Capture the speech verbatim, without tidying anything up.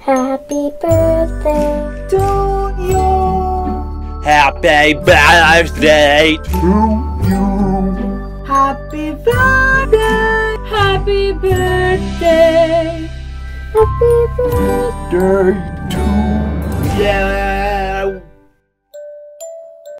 Happy birthday to you. Happy birthday To you. Happy birthday. Happy birthday. Happy birthday Day to you. Yeah.